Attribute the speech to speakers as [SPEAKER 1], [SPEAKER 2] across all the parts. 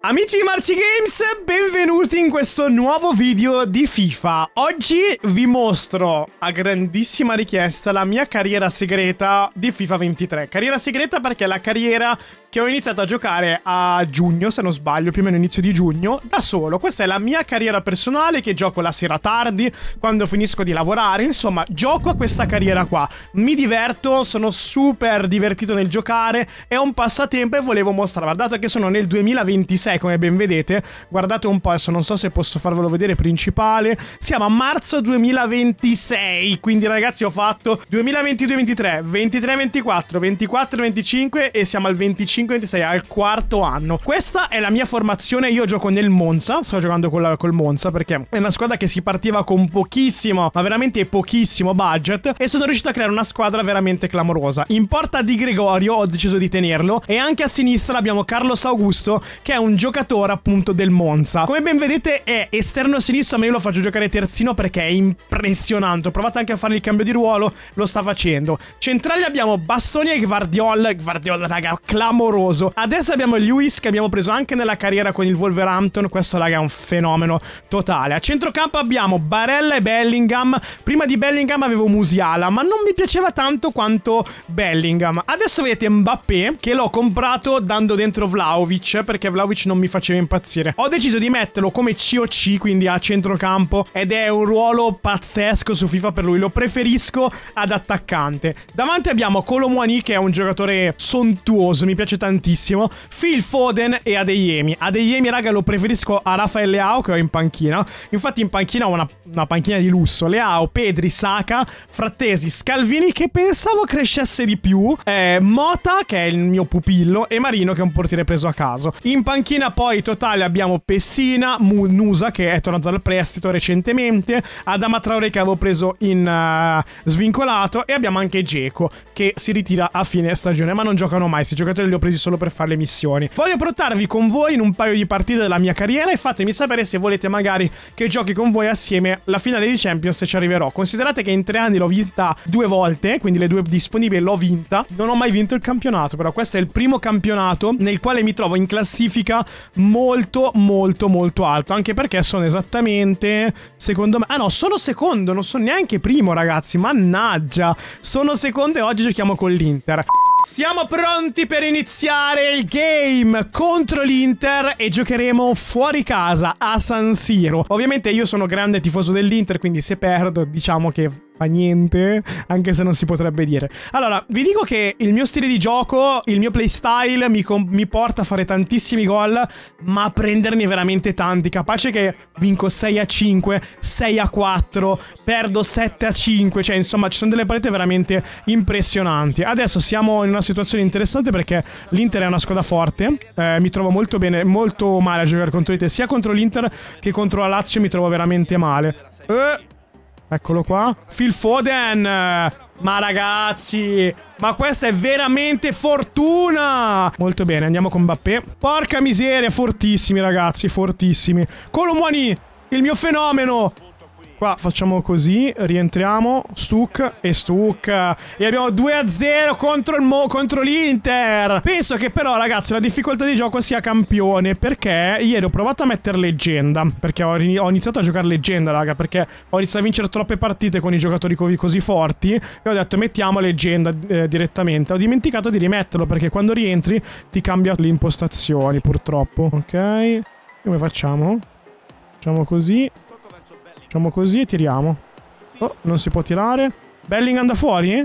[SPEAKER 1] Amici di Marci Games, benvenuti in questo nuovo video di FIFA. Oggi vi mostro, a grandissima richiesta, la mia carriera segreta di FIFA 23. Carriera segreta perché è la carriera che ho iniziato a giocare a giugno, se non sbaglio, più o meno inizio di giugno, da solo. Questa è la mia carriera personale che gioco la sera tardi, quando finisco di lavorare. Insomma, gioco a questa carriera qua. Mi diverto, sono super divertito nel giocare, è un passatempo e volevo mostrarvi. Dato che sono nel 2026, come ben vedete, guardate un po', adesso non so se posso farvelo vedere principale. Siamo a marzo 2026, quindi ragazzi ho fatto 2022-23, 23-24, 24-25 e siamo al 25-26, al quarto anno. Questa è la mia formazione, io gioco nel Monza, sto giocando col Monza perché è una squadra che si partiva con pochissimo, ma veramente pochissimo budget, e sono riuscito a creare una squadra veramente clamorosa. In porta Di Gregorio ho deciso di tenerlo, e anche a sinistra abbiamo Carlos Augusto, che è un giocatore appunto del Monza. Come ben vedete è esterno sinistro, ma io lo faccio giocare terzino perché è impressionante. Ho provato anche a fare il cambio di ruolo, lo sta facendo. Centrali abbiamo Bastoni e Gvardiol, raga, clamoroso. Adesso abbiamo Lewis, che abbiamo preso anche nella carriera con il Wolverhampton. Questo raga è un fenomeno totale. A centrocampo abbiamo Barella e Bellingham. Prima di Bellingham avevo Musiala, ma non mi piaceva tanto quanto Bellingham. Adesso vedete Mbappé, che l'ho comprato dando dentro Vlahovic, perché Vlahovic non mi faceva impazzire. Ho deciso di metterlo come COC, quindi a centrocampo, ed è un ruolo pazzesco su FIFA per lui. Lo preferisco ad attaccante. Davanti abbiamo Kolo Muani, che è un giocatore sontuoso, mi piace tantissimo. Phil Foden e Adeyemi. Adeyemi, raga, lo preferisco a Rafael Leao, che ho in panchina. Infatti in panchina ho una panchina di lusso. Leao, Pedri, Saka, Frattesi, Scalvini, che pensavo crescesse di più, Mota, che è il mio pupillo, e Marino, che è un portiere preso a caso. In panchina poi totale abbiamo Pessina, Nusa, che è tornato dal prestito recentemente, Adama Traoré, che avevo preso in svincolato, e abbiamo anche Dzeko, che si ritira a fine stagione, ma non giocano mai. Questi giocatori li ho presi solo per fare le missioni. Voglio portarvi con voi in un paio di partite della mia carriera, e fatemi sapere se volete magari che giochi con voi assieme la finale di Champions, se ci arriverò. Considerate che in 3 anni l'ho vinta 2 volte, quindi le 2 disponibili l'ho vinta. Non ho mai vinto il campionato, però questo è il primo campionato nel quale mi trovo in classifica molto alto, anche perché sono esattamente, secondo me, no, sono secondo, non sono neanche primo, ragazzi, mannaggia, sono secondo, e oggi giochiamo con l'Inter. Siamo pronti per iniziare il game contro l'Inter, e giocheremo fuori casa a San Siro. Ovviamente io sono grande tifoso dell'Inter, quindi se perdo diciamo che fa niente, anche se non si potrebbe dire. Allora, vi dico che il mio stile di gioco, il mio playstyle mi porta a fare tantissimi gol, ma a prenderne veramente tanti. Capace che vinco 6-5, 6-4, perdo 7-5, cioè insomma ci sono delle partite veramente impressionanti. Adesso siamo in una situazione interessante perché l'Inter è una squadra forte, mi trovo molto bene, molto male a giocare contro l'Inter, sia contro l'Inter che contro la Lazio mi trovo veramente male. Eccolo qua, Phil Foden. Ma ragazzi, ma questa è veramente fortuna. Molto bene, andiamo con Mbappé. Porca miseria, fortissimi ragazzi, fortissimi. Kolo Muani, il mio fenomeno. Qua facciamo così, rientriamo, Stuk e Stuk, e abbiamo 2-0 contro l'Inter. Penso che però ragazzi la difficoltà di gioco sia campione, perché ieri ho provato a mettere leggenda, perché ho iniziato a giocare leggenda, raga, perché ho iniziato a vincere troppe partite con i giocatori così forti, e ho detto mettiamo leggenda direttamente. Ho dimenticato di rimetterlo perché quando rientri ti cambia le impostazioni, purtroppo. Ok, come facciamo? Facciamo così. Facciamo così e tiriamo. Oh, non si può tirare. Bellingham da fuori?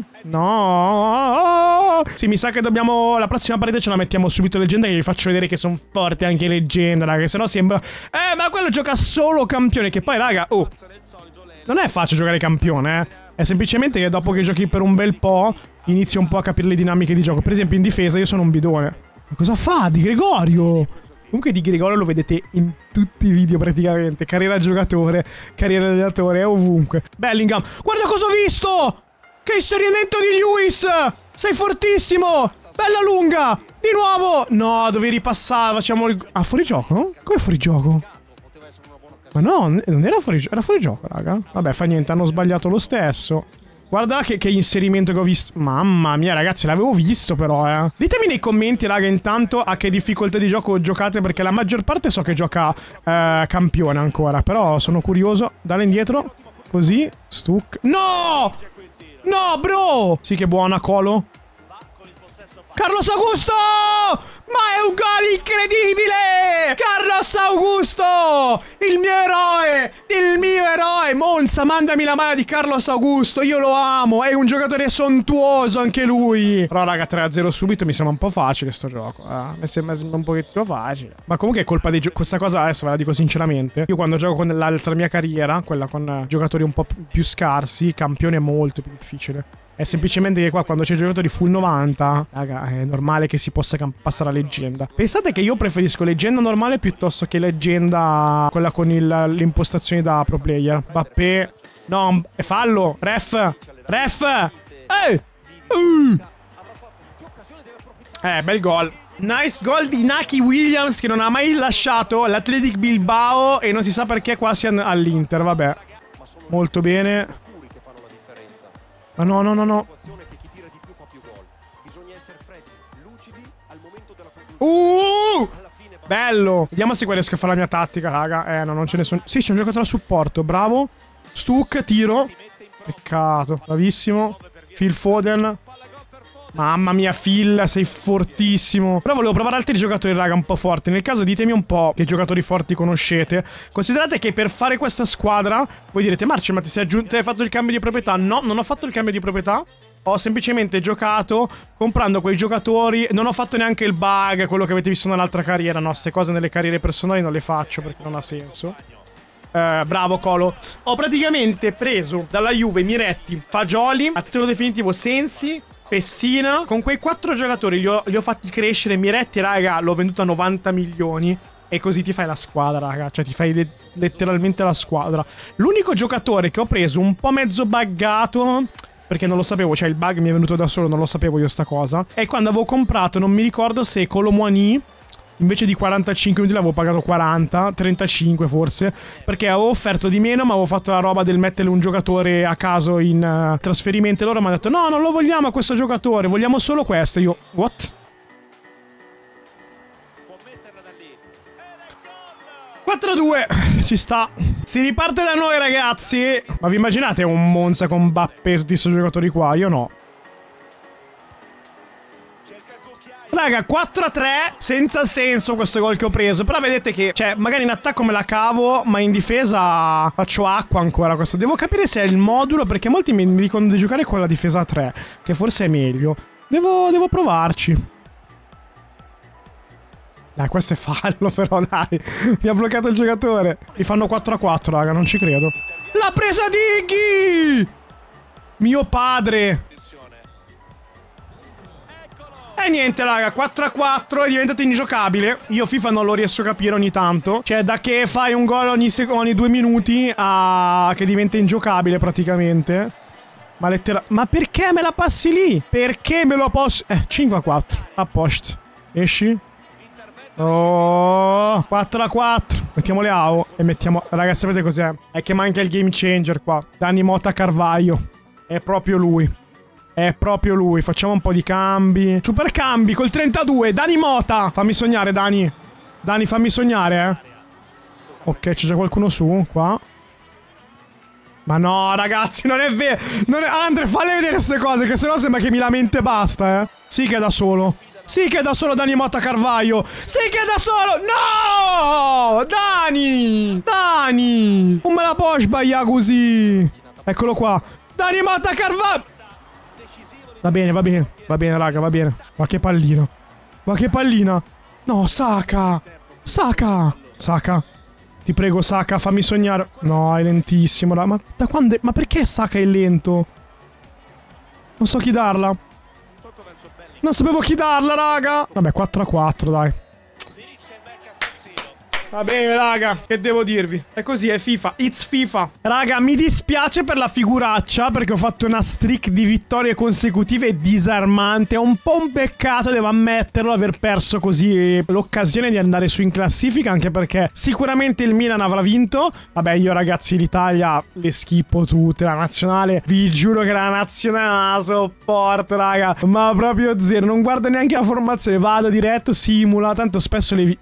[SPEAKER 1] No. Sì, mi sa che dobbiamo... La prossima partita ce la mettiamo subito leggenda, e vi faccio vedere che sono forte anche leggenda, raga. Se no sembra... ma quello gioca solo campione. Che poi, raga, non è facile giocare campione, È semplicemente che dopo che giochi per un bel po' inizi un po' a capire le dinamiche di gioco. Per esempio in difesa io sono un bidone. Ma cosa fa Di Gregorio? Comunque Di Gregorio lo vedete in tutti i video praticamente. Carriera giocatore, carriera allenatore, è ovunque. Bellingham, guarda cosa ho visto! Che inserimento di Lewis! Sei fortissimo! Bella lunga! Di nuovo! No, dovevi ripassare, facciamo il... Ah, fuori gioco? No? Come fuori gioco? Ma no, non era fuori gioco, era fuori gioco, raga. Vabbè, fa niente, hanno sbagliato lo stesso. Guarda che inserimento che ho visto. Mamma mia, ragazzi, l'avevo visto però, Ditemi nei commenti, raga, intanto a che difficoltà di gioco giocate, perché la maggior parte so che gioca campione ancora. Però sono curioso. Dale indietro. Così. Stuck. No! No, bro! Sì, che buona, Colo. Carlos Augusto! Ma è un gol incredibile! Carlos Augusto! Il mio eroe! Il mio eroe! Monza, mandami la mano di Carlos Augusto! Io lo amo! È un giocatore sontuoso anche lui! Però, raga, 3-0 subito mi sembra un po' facile sto gioco. Mi sembra un pochettino facile. Ma comunque è colpa di questa cosa, adesso ve la dico sinceramente. Io quando gioco con l'altra mia carriera, quella con giocatori un po' più scarsi, campione è molto più difficile. È semplicemente che qua quando c'è giocatori full 90, raga, è normale che si possa passare a leggenda. Pensate che io preferisco leggenda normale piuttosto che leggenda quella con l'impostazione da pro player. Mbappé. No, è fallo. Ref. Ref. Bel gol. Nice gol di Naki Williams che non ha mai lasciato l'Athletic Bilbao e non si sa perché qua sia all'Inter, vabbè. Molto bene. Ma no, no, no, no. Bello. Vediamo se qua riesco a fare la mia tattica, raga. No, non ce ne sono. Sì, c'è un giocatore a supporto. Bravo. Stuck, tiro. Peccato. Bravissimo. Phil Foden. Mamma mia, Phil, sei fortissimo. Però volevo provare altri giocatori, raga, un po' forti. Nel caso ditemi un po' che giocatori forti conoscete. Considerate che per fare questa squadra voi direte: Marci, ma ti hai fatto il cambio di proprietà? No, non ho fatto il cambio di proprietà. Ho semplicemente giocato comprando quei giocatori. Non ho fatto neanche il bug, quello che avete visto nell'altra carriera. No, queste cose nelle carriere personali non le faccio perché non ha senso. Bravo Colo. Ho praticamente preso dalla Juve Miretti, Fagioli, a titolo definitivo Sensi, Pessina. Con quei 4 giocatori li ho fatti crescere. Miretti, raga, l'ho venduto a 90 milioni. E così ti fai la squadra, raga. Cioè ti fai letteralmente la squadra. L'unico giocatore che ho preso un po' mezzo buggato, perché non lo sapevo, cioè il bug mi è venuto da solo, non lo sapevo io sta cosa, è quando avevo comprato, non mi ricordo se Kolo Muani, invece di 45 minuti l'avevo pagato 40, 35 forse, perché avevo offerto di meno, ma avevo fatto la roba del mettere un giocatore a caso in trasferimento. E loro mi hanno detto: no, non lo vogliamo questo giocatore, vogliamo solo questo. Io, what? 4-2, ci sta. Si riparte da noi, ragazzi. Ma vi immaginate un Monza con Mbappé e tutti questi giocatori qua? Io no. Raga, 4-3, senza senso questo gol che ho preso. Però vedete che, cioè, magari in attacco me la cavo, ma in difesa faccio acqua ancora. Questo. Devo capire se è il modulo, perché molti mi dicono di giocare con la difesa a 3, che forse è meglio. Devo provarci. Dai, questo è fallo però, dai. Mi ha bloccato il giocatore. Mi fanno 4-4, raga, non ci credo. L'ha presa Dighi! Mio padre. E niente, raga, 4-4 è diventato ingiocabile. Io FIFA non lo riesco a capire ogni tanto. Cioè, da che fai un gol ogni 2 minuti a che diventa ingiocabile praticamente. Ma perché me la passi lì? Perché me lo posso... 5-4. A posto. Esci. Oh, 4-4. Mettiamo le AO e mettiamo... Ragazzi, sapete cos'è? È che manca il game changer qua. Dani Mota Carvaio. È proprio lui. È proprio lui. Facciamo un po' di cambi. Super cambi col 32. Dani Mota. Fammi sognare, Dani. Dani, fammi sognare, Ok, c'è già qualcuno su, qua. Ma no, ragazzi, non è vero. Andre, falle vedere queste cose, che sennò sembra che mi lamenta e basta, Sì che è da solo. Sì che è da solo Dani Mota Carvaio. Sì che è da solo. No! Dani! Dani! Non me la può sbagliare così. Eccolo qua. Dani Mota Carvaio. Va bene, va bene. Va bene, raga, va bene. Ma che pallino. Ma che pallina. No, Saka. Saka. Saka. Ti prego, Saka, fammi sognare. No, è lentissimo. Ma da quando... Ma perché Saka è lento? Non so chi darla. Non sapevo chi darla, raga. Vabbè, 4-4, dai. Va bene, raga, che devo dirvi? È così, è FIFA. It's FIFA. Raga, mi dispiace per la figuraccia, perché ho fatto una streak di vittorie consecutive disarmante. È un po' un peccato, devo ammetterlo, aver perso così l'occasione di andare su in classifica, anche perché sicuramente il Milan avrà vinto. Vabbè, io ragazzi, l'Italia le schippo tutte. La nazionale, vi giuro che la nazionale non la sopporto, raga. Ma proprio zero, non guardo neanche la formazione. Vado diretto, simula, tanto spesso le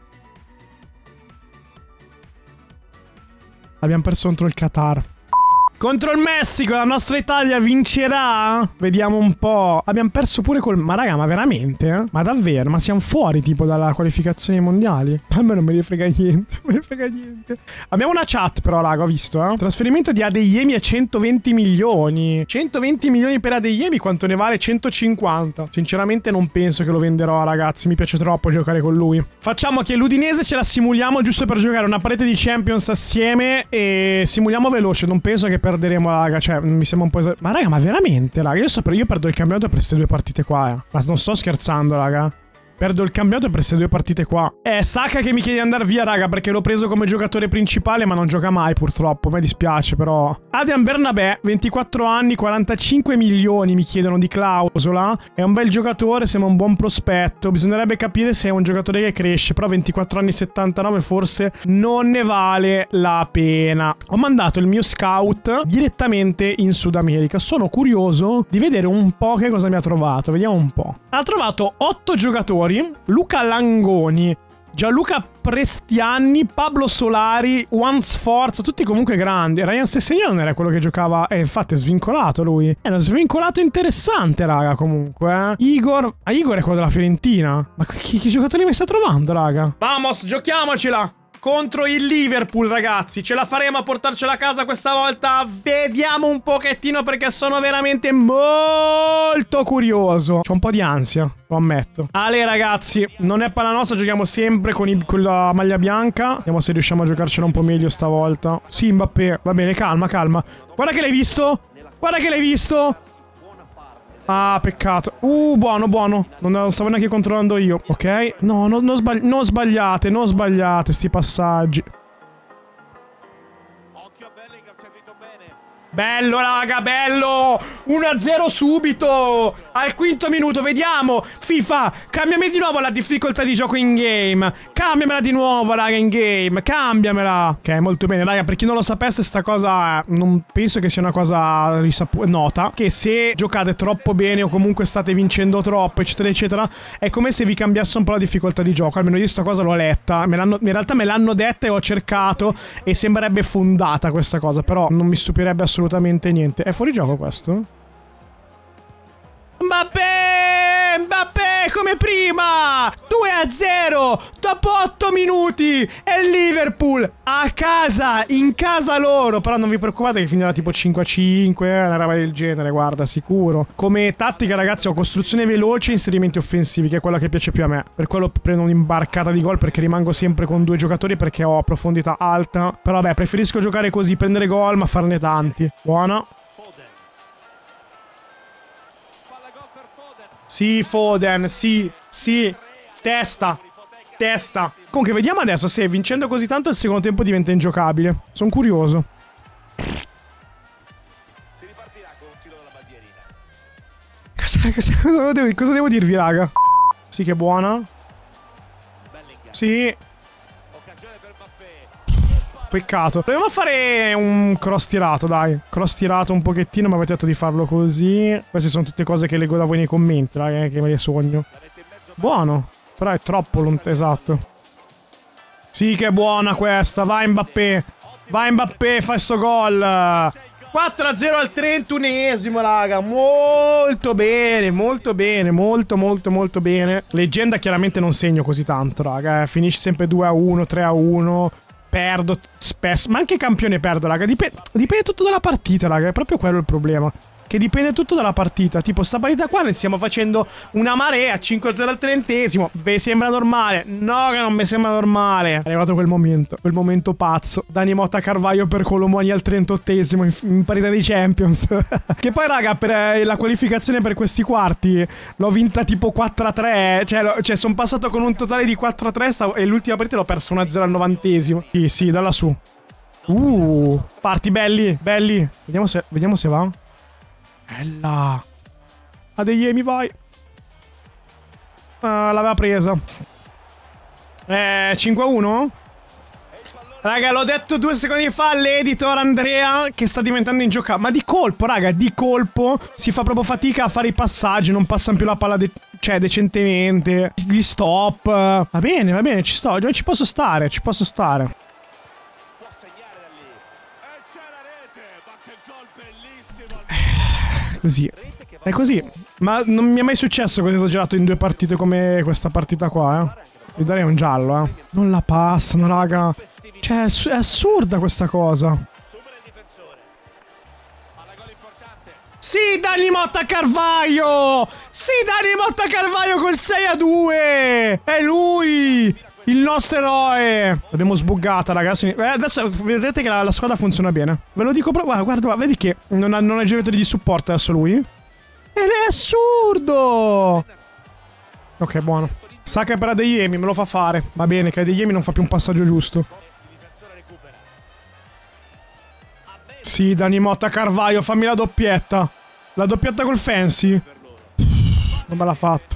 [SPEAKER 1] abbiamo perso contro il Qatar. Contro il Messico, la nostra Italia vincerà? Vediamo un po'. Abbiamo perso pure col... Ma raga, ma veramente? Ma davvero? Ma siamo fuori tipo dalla qualificazione ai mondiali? A me non me ne frega niente, non me ne frega niente. Abbiamo una chat però, raga, ho visto, eh. Trasferimento di Adeyemi a 120 milioni. 120 milioni per Adeyemi, quanto ne vale 150? Sinceramente non penso che lo venderò, ragazzi. Mi piace troppo giocare con lui. Facciamo che l'Udinese ce la simuliamo giusto per giocare una parete di Champions assieme e simuliamo veloce. Non penso che perderemo, raga, cioè mi sembra un po' ma raga, ma veramente, raga, io perdo il campionato per queste due partite qua, ma non sto scherzando, raga. Perdo il campionato per queste due partite qua. Saka che mi chiede di andare via, raga, perché l'ho preso come giocatore principale, ma non gioca mai, purtroppo. Mi dispiace, però. Adrian Bernabé, 24 anni, 45 milioni mi chiedono di clausola. È un bel giocatore, sembra un buon prospetto. Bisognerebbe capire se è un giocatore che cresce, però 24 anni, 79 forse non ne vale la pena. Ho mandato il mio scout direttamente in Sud America. Sono curioso di vedere un po' che cosa mi ha trovato. Vediamo un po'. Ha trovato 8 giocatori. Luca Langoni, Gianluca Prestianni, Pablo Solari, Juan Sforza, tutti comunque grandi. Ryan Sessegnon non era quello che giocava, infatti è svincolato lui. È uno svincolato interessante, raga, comunque. Igor è quello della Fiorentina. Ma chi giocatori mi sta trovando, raga? Vamos, giochiamocela! Contro il Liverpool, ragazzi. Ce la faremo a portarcela a casa questa volta? Vediamo un pochettino, perché sono veramente molto curioso. C'ho un po' di ansia, lo ammetto. Ale, ragazzi, non è palla nostra. Giochiamo sempre con la maglia bianca. Vediamo se riusciamo a giocarcela un po' meglio stavolta. Sì, Mbappé. Va bene, calma, calma. Guarda che l'hai visto. Guarda che l'hai visto. Ah, peccato. Buono, buono. Non stavo neanche controllando io. Ok. No, non sbagliate, non sbagliate sti passaggi. Bello, raga, bello! 1-0 subito! Al quinto minuto, vediamo! FIFA, cambiami di nuovo la difficoltà di gioco in game! Cambiamela di nuovo, raga, in game! Cambiamela! Ok, molto bene, raga, per chi non lo sapesse, sta cosa non penso che sia una cosa nota. Che se giocate troppo bene o comunque state vincendo troppo, eccetera, eccetera, è come se vi cambiasse un po' la difficoltà di gioco. Almeno io sta cosa l'ho letta. In realtà me l'hanno detta e ho cercato e sembrerebbe fondata questa cosa, però non mi stupirebbe assolutamente niente. È fuori gioco questo? Mbappé come prima 2-0 dopo 8 minuti e il Liverpool a casa, in casa loro. Però non vi preoccupate che finirà tipo 5-5, una roba del genere, guarda, sicuro. Come tattica, ragazzi, ho costruzione veloce e inserimenti offensivi, che è quella che piace più a me. Per quello prendo un'imbarcata di gol, perché rimango sempre con 2 giocatori, perché ho profondità alta. Però vabbè, preferisco giocare così, prendere gol ma farne tanti. Buona. Sì, Foden, sì, testa. Comunque, vediamo adesso se vincendo così tanto il secondo tempo diventa ingiocabile. Sono curioso. Si ripartirà con un tiro dalla bandierina. Cosa devo dirvi, raga? Sì, che è buona. Sì. Peccato. Proviamo a fare un cross tirato, dai. Cross tirato un pochettino, ma avete detto di farlo così. Queste sono tutte cose che leggo da voi nei commenti, raga, che me le sogno. Buono. Però è troppo lontano, esatto. Sì, che è buona questa. Vai Mbappé. Vai Mbappé, fai sto gol. 4-0 al 31esimo, raga. Molto bene, molto bene. Molto bene. Leggenda chiaramente non segno così tanto, raga. Finisce sempre 2-1, 3-1. Perdo spesso, ma anche campione perdo, raga. Dipende tutto dalla partita, raga. È proprio quello il problema. che dipende tutto dalla partita. Tipo, sta partita qua ne stiamo facendo una marea, 5-0 al 30esimo. Vi sembra normale? No, che non mi sembra normale. È arrivato quel momento pazzo. Dani Motta Carvalho per Colomoni al 38esimo in parità dei Champions. Che poi, raga, per la qualificazione per questi quarti l'ho vinta tipo 4-3. Cioè sono passato con un totale di 4-3 e l'ultima partita l'ho persa 1-0 al 90esimo. Sì, sì, da lassù. Parti belli, belli. Vediamo se va. Bella. Adeyemi, vai. L'aveva presa. 5-1? Raga, l'ho detto 2 secondi fa all'editor Andrea che sta diventando ingiocabile. Ma di colpo, raga, di colpo si fa proprio fatica a fare i passaggi. Non passano più la palla decentemente. Gli stop. Va bene, ci sto. Ci posso stare, ci posso stare. Così. È così. Ma non mi è mai successo così esagerato in 2 partite come questa partita qua, Gli darei un giallo, Non la passano, raga. Cioè, è assurda questa cosa. Sì, Dani Motta Carvalho! Sì, Dani Motta Carvalho col 6-2! È lui! Il nostro eroe! L'abbiamo sbuggata, ragazzi. Adesso vedete che la squadra funziona bene. Ve lo dico proprio. Guarda, vedi che non ha giocatori di supporto adesso lui. Ed è assurdo! Ok, buono. Sa che per Adeyemi me lo fa fare. Va bene, che Adeyemi non fa più un passaggio giusto. Sì, Dani Motta Carvalho, fammi la doppietta. La doppietta col Fancy. Non me l'ha fatto.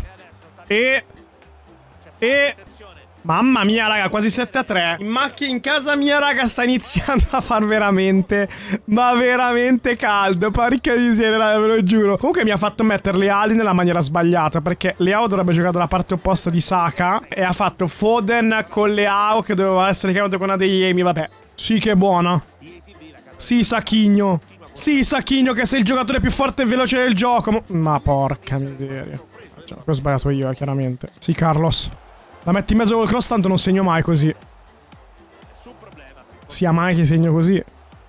[SPEAKER 1] Mamma mia, raga, quasi 7-3. In macchina in casa mia, raga, sta iniziando a far veramente, ma veramente caldo. Porca miseria, ve lo giuro. Comunque mi ha fatto mettere le ali nella maniera sbagliata, perché Leao dovrebbe giocare dalla parte opposta di Saka e ha fatto Foden con Leao che doveva essere chiamato con Adeyemi, vabbè. Sì che è buona. Sì, Sacchigno. Sì, Sacchigno, che sei il giocatore più forte e veloce del gioco. Ma porca miseria. Cioè, ho sbagliato io, chiaramente. Sì, Carlos. La metti in mezzo col cross, tanto non segno mai così. Sia mai che segno così.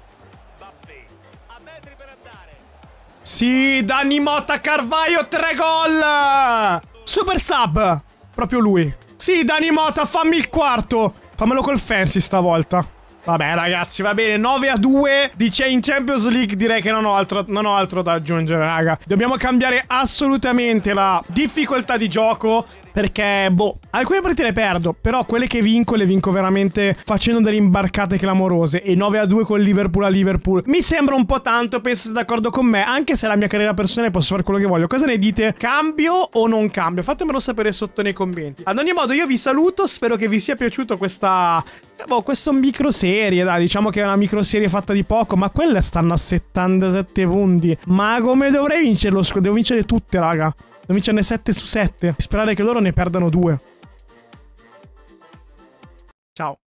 [SPEAKER 1] Sì, Dani Motta Carvalho, 3 gol! Super sub! Proprio lui. Sì, Dani Motta, fammi il quarto. Fammelo col Fancy stavolta. Vabbè, ragazzi, va bene. 9-2 in Champions League. Direi che non ho altro da aggiungere, raga. Dobbiamo cambiare assolutamente la difficoltà di gioco, perché, boh, alcune partite le perdo, però quelle che vinco le vinco veramente facendo delle imbarcate clamorose. E 9-2 con Liverpool a Liverpool mi sembra un po' tanto, penso siete d'accordo con me, anche se la mia carriera personale posso fare quello che voglio. Cosa ne dite? Cambio o non cambio? Fatemelo sapere sotto nei commenti. Ad ogni modo, io vi saluto, spero che vi sia piaciuto questa microserie, dai, diciamo che è una microserie fatta di poco, ma quelle stanno a 77 punti. Ma come dovrei vincerlo? Devo vincere tutte, raga. Devo vincerne 7 su 7. Sperare che loro ne perdano 2. Ciao.